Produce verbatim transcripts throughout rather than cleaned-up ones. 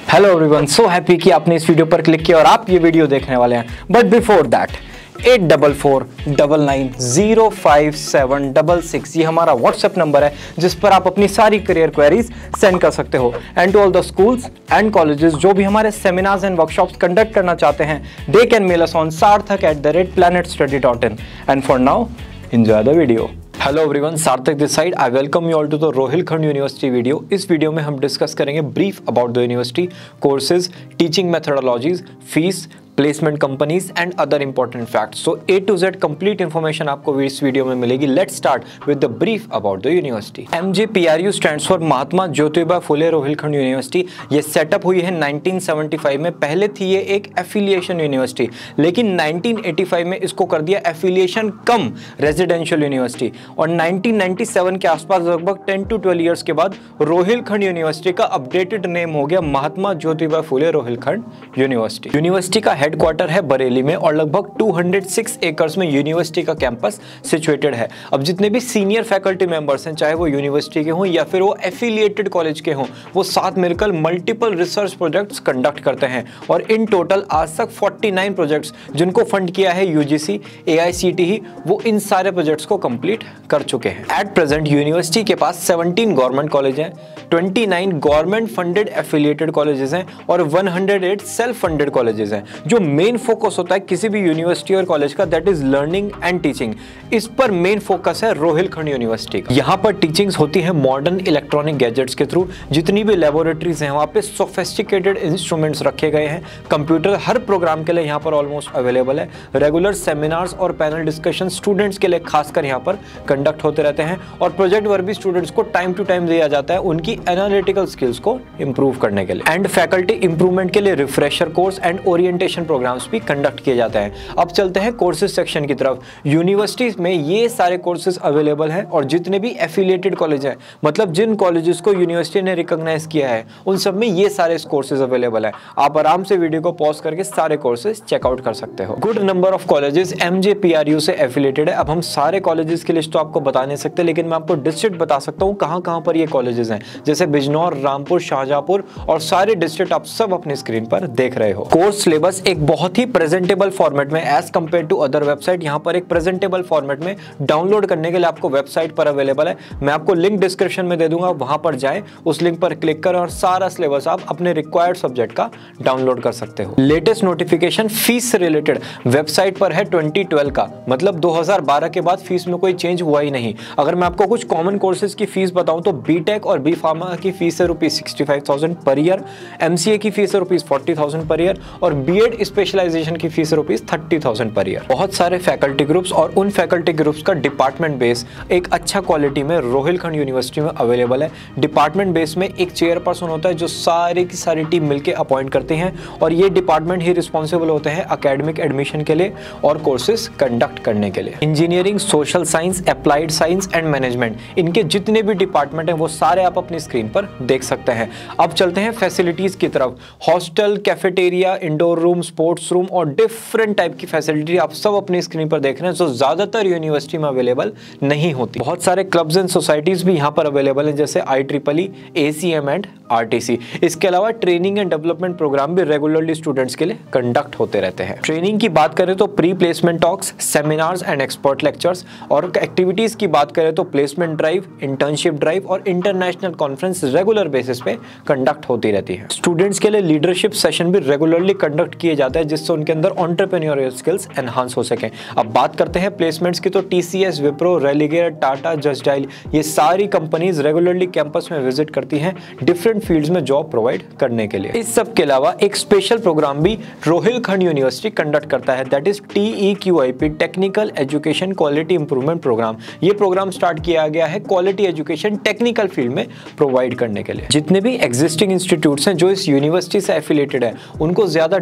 Hello everyone, so happy कि आपने इस वीडियो पर क्लिक किया और आप ये वीडियो देखने वाले हैं। But before that eight double four double nine zero five seven double six ये हमारा व्हाट्सएप नंबर है जिस पर आप अपनी सारी करियर क्वेरीज सेंड कर सकते हो। And to all the schools and colleges जो भी हमारे सेमिनार्स एंड वर्कशॉप्स कंडक्ट करना चाहते हैं, they can mail us on Sarthak at the rate planet study dot in. And for now enjoy the video. Hello everyone, Sarthak this side. I welcome you all to the Rohilkhand university video. इस video में हम discuss करेंगे brief about the university, courses, teaching methodologies, fees, placement companies and other important facts. So A to Z complete information आपको इस video में मिलेगी। Let's start with the brief about the university. M J P R U stands for Mahatma Jyotiba Phule Rohilkhand university. ये setup हुई है nineteen seventy five में। पहले थी ये एक एफिलिएशन यूनिवर्सिटी, लेकिन नाइनटीन एटी फाइव में इसको कर दिया एफिलिएशन कम रेजिडेंशियल यूनिवर्सिटी। और नाइनटीन नाइंटी सेवन के आसपास लगभग टेन टू ट्वेल्व इयर्स के बाद रोहिलखंड यूनिवर्सिटी का अपडेटेड नेम हो गया महात्मा ज्योतिबा फुले रोहिलखंड यूनिवर्सिटी। यूनिवर्सिटी का हेडक्वार्टर है बरेली में और लगभग टू हंड्रेड सिक्स एकर्स में यूनिवर्सिटी का कैंपस सिचुएटेड है। अब जितने भी सीनियर फैकल्टी मेंबर्स हैं, चाहे वो यूनिवर्सिटी के हों या फिर वो एफिलिएटेड कॉलेज के हों, वो साथ मिलकर मल्टीपल रिसर्च प्रोजेक्ट्स कंडक्ट करते हैं। और इन टोटल आज तक फोर्टी नाइन प्रोजेक्ट्स जिनको फंड किया है यूजीसी, एआईसीटीई, वो इन सारे प्रोजेक्ट्स को कंप्लीट कर चुके हैं। एट प्रेजेंट यूनिवर्सिटी के पास सेवनटीन गवर्नमेंट कॉलेज हैं, twenty nine government funded affiliated colleges हैं और one hundred eight self funded colleges हैं। जो मेन फोकस होता है किसी भी यूनिवर्सिटी और कॉलेज का, that is learning and teaching. इस पर मेन फोकस है रोहिलखंड यूनिवर्सिटी का। यहाँ पर टीचिंग्स होती है मॉडर्न इलेक्ट्रॉनिक गैजेट्स के थ्रू। जितनी भी लेबोरेटरीज हैं वहाँ पे सोफिस्टिकेटेड इंस्ट्रूमेंट्स रखे गए हैं। कंप्यूटर हर प्रोग्राम के लिए यहाँ पर ऑलमोस्ट अवेलेबल है। रेगुलर सेमिनार्स और पैनल डिस्कशन स्टूडेंट्स के लिए खासकर यहाँ पर कंडक्ट होते रहते हैं और प्रोजेक्ट वर्क भी स्टूडेंट्स को टाइम टू टाइम दिया जाता है उनकी एनालिटिकल स्किल्स को इंप्रूव करने के लिए। एंड फैकल्टी इंप्रूवमेंट के लिए refresher course and orientation programs भी कंडक्ट किए जाते हैं। अब चलते हैं कोर्सेज सेक्शन की तरफ। यूनिवर्सिटीज में ये सारे कोर्सेज अवेलेबल हैं और जितने भी एफिलिएटेड कॉलेज हैं, मतलब जिन कॉलेजेस को यूनिवर्सिटी ने रिकॉग्नाइज किया है, उन सब में ये सारे कोर्सेज अवेलेबल हैं। आप आराम से वीडियो को पॉज करके सारे कोर्सेज चेकआउट कर सकते हो। Good number of colleges M J P R U से एफिलिएटेड है। अब हम सारे कॉलेजेस की लिस्ट तो आपको बता नहीं सकते, लेकिन मैं आपको डिस्ट्रिक्ट बता सकता हूँ कहाँ कहाँ पर ये कॉलेजेस हैं, जैसे बिजनौर, रामपुर, शाहजहांपुर और सारे डिस्ट्रिक्ट आप सब अपनी स्क्रीन पर देख रहे हो। कोर्स सिलेबस एक बहुत ही प्रेजेंटेबल फॉर्मेट में as compare to other website, यहाँ पर एक प्रेजेंटेबल फॉर्मेट में डाउनलोड करने के लिए आपको वेबसाइट पर अवेलेबल है। मैं आपको लिंक डिस्क्रिप्शन में दे दूंगा, वहां पर जाएं, उस लिंक पर क्लिक करें और सारा सिलेबस आप अपने रिक्वायर्ड सब्जेक्ट का डाउनलोड कर सकते हो। लेटेस्ट नोटिफिकेशन फीस से रिलेटेड वेबसाइट पर है ट्वेंटी ट्वेल्व का, मतलब दो हज़ार बारह के बाद फीस में कोई चेंज हुआ ही नहीं। अगर मैं आपको कुछ कॉमन कोर्सेज की फीस बताऊं तो बीटेक और बी फार्मा की फीस है rupees sixty five thousand per year, MCA की फीस है rupees forty thousand per year और बीएड स्पेशलाइजेशन की fees rupees thirty thousand per year. बहुत सारे फैकल्टी ग्रुप्स और उन फैकल्टी ग्रुप्स का डिपार्टमेंट बेस एक अच्छा क्वालिटी में रोहिलखंड यूनिवर्सिटी में अवेलेबल है। डिपार्टमेंट बेस में एक चेयरपर्सन होता है जो सारी की सारी टीम मिलकर अपॉइंट करते हैं और ये डिपार्टमेंट ही रिस्पॉन्सिबल होते हैं एकेडमिक एडमिशन के लिए और कोर्सेज कंडक्ट करने के लिए। Engineering, social science, applied science and management, इनके जितने भी डिपार्टमेंट हैं वो सारे आप अपनी स्क्रीन पर देख सकते हैं। अब चलते हैं फैसिलिटीज की तरफ। Hostel, cafeteria, indoor room, sports room और डिफरेंट टाइप की फैसिलिटी आप सब अपनी स्क्रीन पर देख रहे हैं, जो ज्यादातर यूनिवर्सिटी में अवेलेबल नहीं होती। बहुत सारे क्लब्स एंड सोसाइटीज भी यहाँ पर अवेलेबल हैं, जैसे I triple E, ACM and RTC. इसके अलावा ट्रेनिंग एंड डेवलपमेंट प्रोग्राम भी रेगुलरली स्टूडेंट्स के लिए कंडक्ट होते रहते हैं। ट्रेनिंग की बात करें तो pre placement talks, seminars and expert lectures, और एक्टिविटीज की बात करें तो प्लेसमेंट ड्राइव, इंटर्नशिप ड्राइव और इंटरनेशनल कॉन्फ्रेंस रेगुलर बेसिस पे कंडक्ट होती रहती है। स्टूडेंट्स के लिए लीडरशिप सेशन भी रेगुलरली कंडक्ट किए जाते हैं, जिससे उनके अंदर एंटरप्रेन्योरियल स्किल्स एनहांस हो सके। अब बात करते हैं प्लेसमेंट्स की तो टीसीएस, विप्रो, रेलिगेयर, टाटा, जस्ट डायल, ये सारी कंपनीज रेगुलरली कैंपस में विजिट करती हैं डिफरेंट फील्ड्स में जॉब प्रोवाइड करने के लिए। इस सब के अलावा एक स्पेशल प्रोग्राम भी रोहिलखंड यूनिवर्सिटी कंडक्ट करता है, that is TEQIP, technical education quality improvement program. ये प्रोग्राम स्टार्ट किया गया है क्वालिटी एजुकेशन टेक्निकल फील्ड में प्रोवाइड करने के लिए। जितने भी एग्जिस्टिंग इंस्टीट्यूट्स हैं जो इस यूनिवर्सिटी से एफिलिएटेड है, उनको ज्यादा डिमांड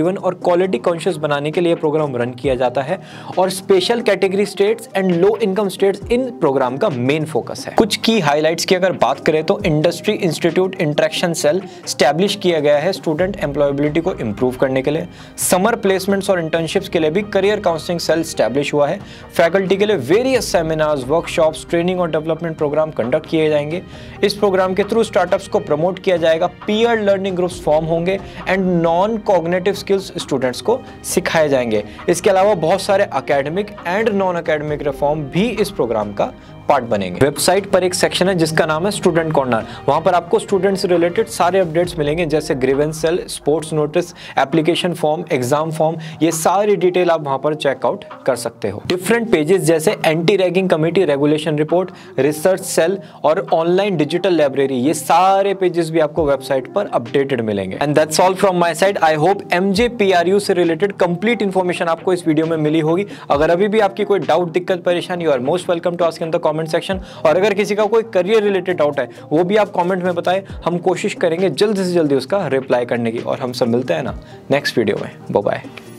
ड्रिवन और क्वालिटी कॉन्शियस बनाने के लिए प्रोग्राम रन किया जाता है और special category states and low income states इन प्रोग्राम का मेन फोकस है। कुछ की हाइलाइट्स की अगर बात करें तो industry institute interaction cell establish किया गया है स्टूडेंट एम्प्लॉयबिलिटी को इंप्रूव करने के लिए। समर प्लेसमेंट्स और इंटर्नशिप्स के लिए भी करियर काउंसलिंग सेल स्टैब्लिश हुआ है। फैकल्टी के लिए वेरियस सेमिनार्स, वर्कशॉप्स, ट्रेनिंग और डेवलपमेंट प्रोग्राम कंडक्ट किए जाएंगे। इस प्रोग्राम के थ्रू स्टार्टअप्स को प्रमोट किया जाएगा, पीयर लर्निंग ग्रुप्स फॉर्म होंगे and non cognitive skills students को सिखाए जाएंगे। इसके अलावा बहुत सारे academic and non academic reform भी इस प्रोग्राम का पार्ट बनेंगे। वेबसाइट पर एक सेक्शन है जिसका नाम है स्टूडेंट कॉर्नर। वहां पर आपको स्टूडेंट्स रिलेटेड सारे अपडेट्स मिलेंगे, जैसे grievance cell, sports notice, application form, exam form, ये सारी डिटेल आप वहां पर चेकआउट कर सकते हो। डिफरेंट पेजेस जैसे anti ragging committee regulation report, research cell और ऑनलाइन डिजिटल लाइब्रेरी, ये सारे पेजेस भी आपको वेबसाइट पर अपडेटेड मिलेंगे। And that's all from my side. I hope MJPRU से रिलेटेड कंप्लीट इन्फॉर्मेशन आपको इस वीडियो में मिली होगी। अगर अभी भी आपकी कोई डाउट, दिक्कत, परेशानी, you are most welcome to ask in the comment section. और अगर किसी का कोई करियर रिलेटेड डाउट है वो भी आप कमेंट में बताएं, हम कोशिश करेंगे जल्दी से जल्दी उसका रिप्लाई करने की। और हम सब मिलते हैं ना नेक्स्ट वीडियो में। Bye bye.